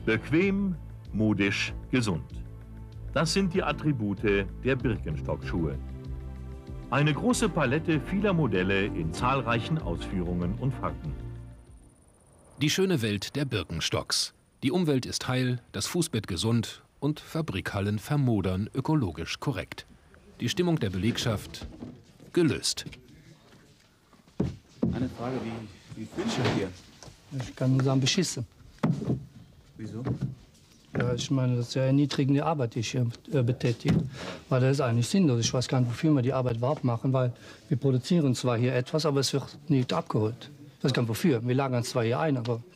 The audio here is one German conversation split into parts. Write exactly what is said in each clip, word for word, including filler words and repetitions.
Bequem, modisch, gesund. Das sind die Attribute der Birkenstock-Schuhe. Eine große Palette vieler Modelle in zahlreichen Ausführungen und Farben. Die schöne Welt der Birkenstocks. Die Umwelt ist heil, das Fußbett gesund und Fabrikhallen vermodern ökologisch korrekt. Die Stimmung der Belegschaft gelöst. Eine Frage, wie, wie fühlst du dich hier? Ich kann nur sagen, beschissen. Wieso? Ja, ich meine, das ist ja erniedrigende Arbeit, die ich hier äh, betätige. Weil das ist eigentlich sinnlos. Ich weiß gar nicht, wofür wir die Arbeit überhaupt machen, weil wir produzieren zwar hier etwas, aber es wird nicht abgeholt. Ich weiß gar nicht, wofür. Wir lagern es zwar hier ein, aber...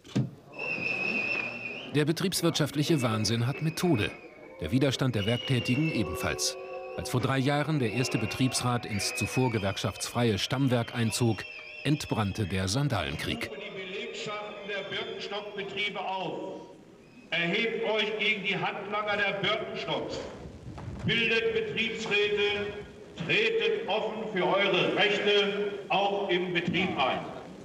Der betriebswirtschaftliche Wahnsinn hat Methode. Der Widerstand der Werktätigen ebenfalls. Als vor drei Jahren der erste Betriebsrat ins zuvor gewerkschaftsfreie Stammwerk einzog, entbrannte der Sandalenkrieg. Die Belegschaften der Birkenstock-Betriebe auf. Erhebt euch gegen die Handlanger der Birkenstocks. Bildet Betriebsräte, tretet offen für eure Rechte auch im Betrieb ein.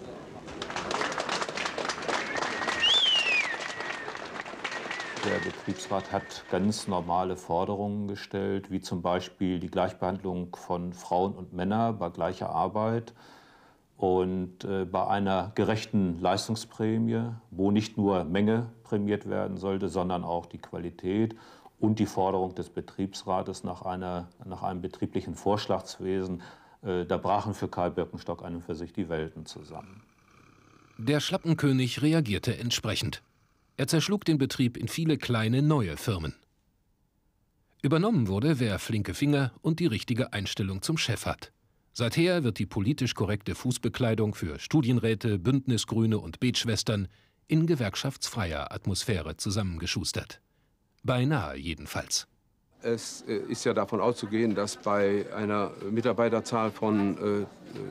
Der Betriebsrat hat ganz normale Forderungen gestellt, wie zum Beispiel die Gleichbehandlung von Frauen und Männern bei gleicher Arbeit und äh, bei einer gerechten Leistungsprämie, wo nicht nur Menge prämiert werden sollte, sondern auch die Qualität und die Forderung des Betriebsrates nach, einer, nach einem betrieblichen Vorschlagswesen. Äh, da brachen für Karl Birkenstock an und für sich die Welten zusammen. Der Schlappenkönig reagierte entsprechend. Er zerschlug den Betrieb in viele kleine neue Firmen. Übernommen wurde, wer flinke Finger und die richtige Einstellung zum Chef hat. Seither wird die politisch korrekte Fußbekleidung für Studienräte, Bündnisgrüne und Betschwestern in gewerkschaftsfreier Atmosphäre zusammengeschustert. Beinahe jedenfalls. Es ist ja davon auszugehen, dass bei einer Mitarbeiterzahl von äh,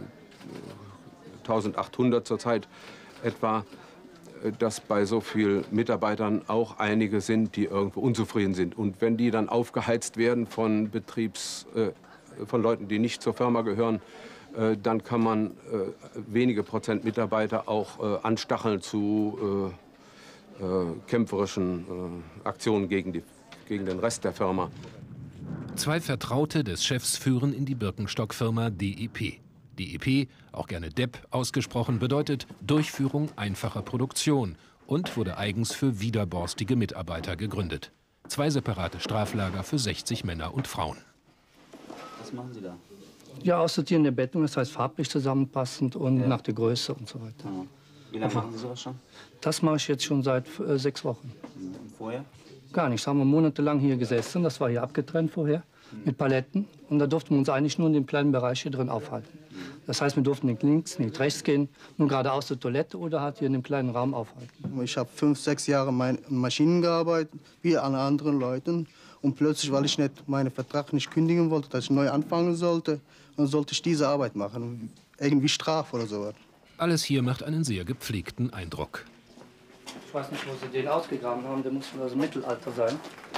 eintausendachthundert zurzeit etwa, dass bei so vielen Mitarbeitern auch einige sind, die irgendwo unzufrieden sind. Und wenn die dann aufgeheizt werden von Betriebs, äh, von Leuten, die nicht zur Firma gehören, äh, dann kann man äh, wenige Prozent Mitarbeiter auch äh, anstacheln zu äh, äh, kämpferischen äh, Aktionen gegen, die, gegen den Rest der Firma. Zwei Vertraute des Chefs führen in die Birkenstock-Firma D E P. D E P, auch gerne D E P ausgesprochen, bedeutet Durchführung einfacher Produktion und wurde eigens für widerborstige Mitarbeiter gegründet. Zwei separate Straflager für sechzig Männer und Frauen. Was machen Sie da? Ja, aussortieren der Betten, das heißt farblich zusammenpassend und ja. nach der Größe und so weiter. Ja. Wie lange machen Sie sowas schon? Das mache ich jetzt schon seit äh, sechs Wochen. Und vorher? Gar nicht. Haben wir monatelang hier gesessen, das war hier abgetrennt vorher, mhm. mit Paletten. Und da durften wir uns eigentlich nur in dem kleinen Bereich hier drin aufhalten. Das heißt, wir durften nicht links, nicht rechts gehen, nur geradeaus zur Toilette oder halt hier in dem kleinen Raum aufhalten. Ich habe fünf, sechs Jahre in Maschinen gearbeitet, wie alle anderen Leute. Und plötzlich, weil ich nicht meinen Vertrag nicht kündigen wollte, dass ich neu anfangen sollte, dann sollte ich diese Arbeit machen. Irgendwie Strafe oder so. Alles hier macht einen sehr gepflegten Eindruck. Ich weiß nicht, wo sie den ausgegraben haben, der muss aus dem Mittelalter sein.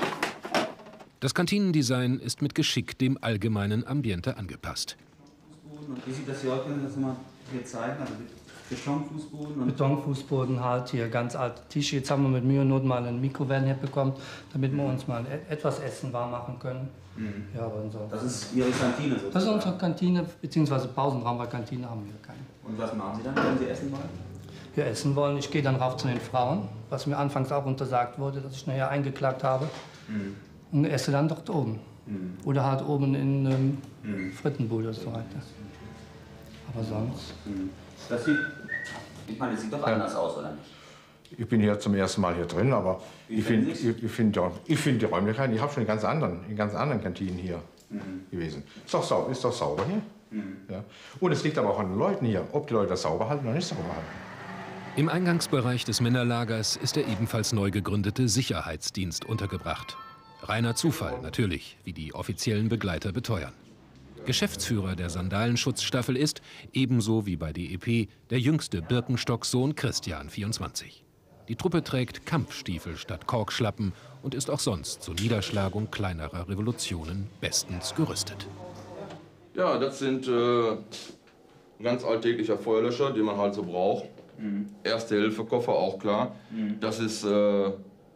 Das Kantinendesign ist mit Geschick dem allgemeinen Ambiente angepasst. Und wie sieht das hier aus? Können Sie das mal hier zeigen? Also Betonfußboden? Und Betonfußboden halt, hier ganz alte Tische. Jetzt haben wir mit Mühe und Not mal einen Mikrowellenherd bekommen, damit wir uns mal etwas Essen warm machen können. Mhm. Ja, aber so. Das ist Ihre Kantine sozusagen? Das ist unsere Kantine, beziehungsweise Pausenraum, weil Kantine haben wir keine. Und was machen Sie dann, wenn Sie essen wollen? Wir essen wollen. Ich gehe dann rauf zu den Frauen, was mir anfangs auch untersagt wurde, dass ich nachher eingeklagt habe. Mhm. Und esse dann dort oben. Mhm. Oder halt oben in ähm, mhm. Frittenbude und so weiter. Aber sonst... Mhm. Das sieht, ich meine, das sieht doch anders ja. aus, oder nicht? Ich bin hier zum ersten Mal hier drin, aber Wie ich finde ich, ich find, ja, ich find die Räumlichkeiten, ich habe schon in ganz anderen, in ganz anderen Kantinen hier mhm. gewesen. Ist doch, sau, ist doch sauber hier. Mhm. Ja. Und es liegt aber auch an den Leuten hier, ob die Leute das sauber halten oder nicht sauber halten. Im Eingangsbereich des Männerlagers ist der ebenfalls neu gegründete Sicherheitsdienst untergebracht. Reiner Zufall, natürlich, wie die offiziellen Begleiter beteuern. Geschäftsführer der Sandalenschutzstaffel ist, ebenso wie bei D E P, der jüngste Birkenstock-Sohn Christian, vierundzwanzig. Die Truppe trägt Kampfstiefel statt Korkschlappen und ist auch sonst zur Niederschlagung kleinerer Revolutionen bestens gerüstet. Ja, das sind äh, ganz alltäglicher Feuerlöscher, die man halt so braucht. Mhm. Erste-Hilfe-Koffer, auch klar. Mhm. Das ist äh,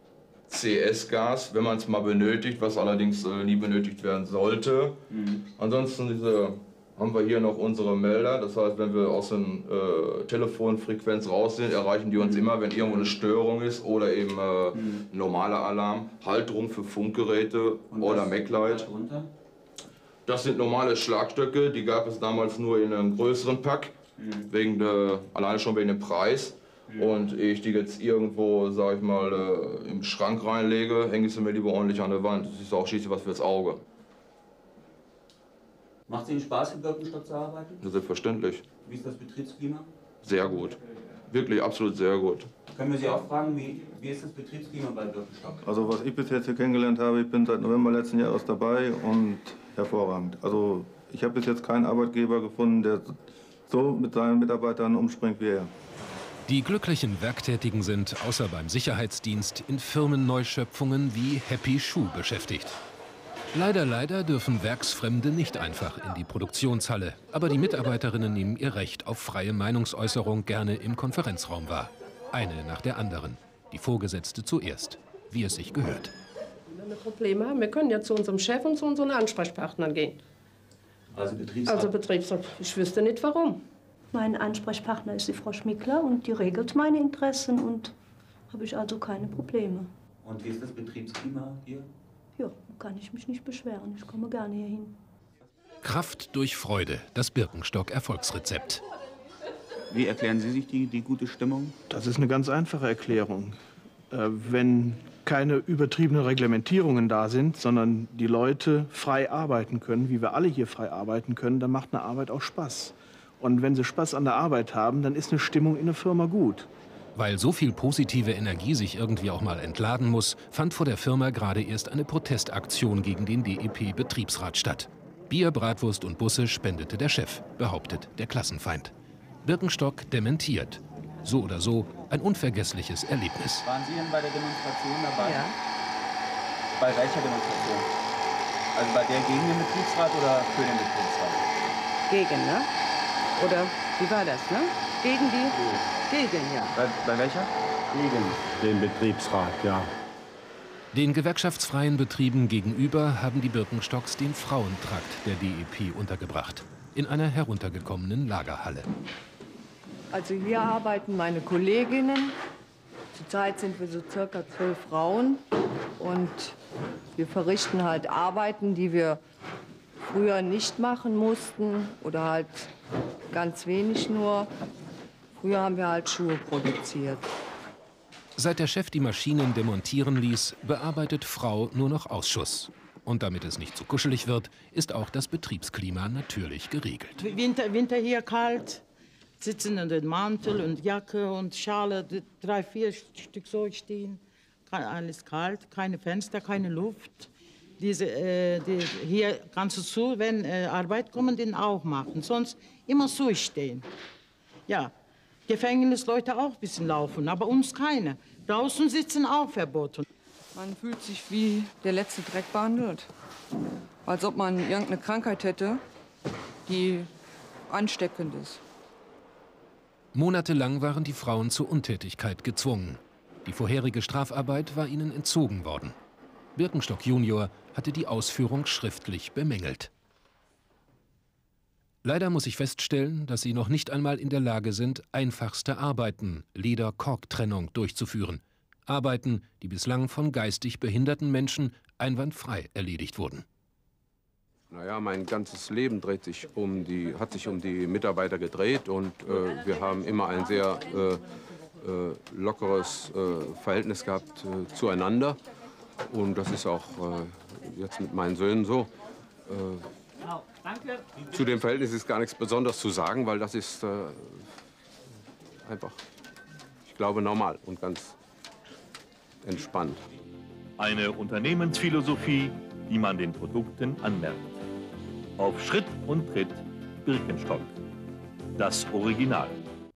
C S-Gas, wenn man es mal benötigt, was allerdings äh, nie benötigt werden sollte. Mhm. Ansonsten diese, haben wir hier noch unsere Melder. Das heißt, wenn wir aus der äh, Telefonfrequenz raus sind, erreichen die uns mhm. immer, wenn irgendwo eine Störung ist oder eben äh, mhm. ein normaler Alarm. Halterung für Funkgeräte und oder MacLight. Das sind normale Schlagstöcke, die gab es damals nur in einem größeren Pack, mhm. wegen der, alleine schon wegen dem Preis. Mhm. Und ehe ich die jetzt irgendwo, sag ich mal, äh, im Schrank reinlege, hänge ich sie mir lieber ordentlich an der Wand. Das ist auch schließlich was fürs Auge. Macht es Ihnen Spaß, im Birkenstock zu arbeiten? Ja, selbstverständlich. Wie ist das Betriebsklima? Sehr gut. Wirklich absolut sehr gut. Können wir Sie auch fragen, wie, wie ist das Betriebsklima bei Birkenstock? Also was ich bis jetzt hier kennengelernt habe, ich bin seit November letzten Jahres dabei und hervorragend. Also ich habe bis jetzt keinen Arbeitgeber gefunden, der so mit seinen Mitarbeitern umspringt wie er. Die glücklichen Werktätigen sind außer beim Sicherheitsdienst in Firmenneuschöpfungen wie Happy Shoe beschäftigt. Leider, leider dürfen Werksfremde nicht einfach in die Produktionshalle. Aber die Mitarbeiterinnen nehmen ihr Recht auf freie Meinungsäußerung gerne im Konferenzraum wahr. Eine nach der anderen. Die Vorgesetzte zuerst, wie es sich gehört. Wenn wir Probleme haben, wir können ja zu unserem Chef und zu unseren Ansprechpartnern gehen. Also Betriebsrat? Also Betriebsrat. Ich wüsste nicht, warum. Mein Ansprechpartner ist die Frau Schmickler und die regelt meine Interessen und habe ich also keine Probleme. Und wie ist das Betriebsklima hier? Ja, kann ich mich nicht beschweren. Ich komme gerne hier hin. Kraft durch Freude, das Birkenstock-Erfolgsrezept. Wie erklären Sie sich die, die gute Stimmung? Das ist eine ganz einfache Erklärung. Äh, wenn keine übertriebenen Reglementierungen da sind, sondern die Leute frei arbeiten können, wie wir alle hier frei arbeiten können, dann macht eine Arbeit auch Spaß. Und wenn sie Spaß an der Arbeit haben, dann ist eine Stimmung in der Firma gut. Weil so viel positive Energie sich irgendwie auch mal entladen muss, fand vor der Firma gerade erst eine Protestaktion gegen den D E P-Betriebsrat statt. Bier, Bratwurst und Busse spendete der Chef, behauptet der Klassenfeind. Birkenstock dementiert. So oder so ein unvergessliches Erlebnis. Waren Sie denn bei der Demonstration dabei? Ja. Bei welcher Demonstration? Also bei der gegen den Betriebsrat oder für den Betriebsrat? Gegen, ne? Oder wie war das, ne? Gegen die? Gegen, ja. Bei, bei welcher? Gegen den Betriebsrat, ja. Den gewerkschaftsfreien Betrieben gegenüber haben die Birkenstocks den Frauentrakt der D E P untergebracht. In einer heruntergekommenen Lagerhalle. Also hier arbeiten meine Kolleginnen. Zurzeit sind wir so circa zwölf Frauen. Und wir verrichten halt Arbeiten, die wir früher nicht machen mussten. Oder halt ganz wenig nur. Früher haben wir halt Schuhe produziert. Seit der Chef die Maschinen demontieren ließ, bearbeitet Frau nur noch Ausschuss. Und damit es nicht zu kuschelig wird, ist auch das Betriebsklima natürlich geregelt. Winter, Winter hier kalt, sitzen in den Mantel und Jacke und Schale, drei, vier Stück so stehen. Alles kalt, keine Fenster, keine Luft. Diese, äh, die, hier kannst du zu, wenn äh, Arbeit kommen, den auch machen. Sonst immer so stehen. Ja, Gefängnisleute auch ein bisschen laufen, aber uns keine. Draußen sitzen auch verboten. Man fühlt sich wie der letzte Dreck behandelt. Als ob man irgendeine Krankheit hätte, die ansteckend ist. Monatelang waren die Frauen zur Untätigkeit gezwungen. Die vorherige Strafarbeit war ihnen entzogen worden. Birkenstock Junior hatte die Ausführung schriftlich bemängelt. Leider muss ich feststellen, dass sie noch nicht einmal in der Lage sind, einfachste Arbeiten, Leder-Kork-Trennung, durchzuführen. Arbeiten, die bislang von geistig behinderten Menschen einwandfrei erledigt wurden. Naja, mein ganzes Leben dreht sich um die, hat sich um die Mitarbeiter gedreht und äh, wir haben immer ein sehr äh, äh, lockeres äh, Verhältnis gehabt äh, zueinander. Und das ist auch äh, jetzt mit meinen Söhnen so. Äh, Zu dem Verhältnis ist gar nichts Besonderes zu sagen, weil das ist äh, einfach, ich glaube, normal und ganz entspannt. Eine Unternehmensphilosophie, die man den Produkten anmerkt. Auf Schritt und Tritt Birkenstock. Das Original.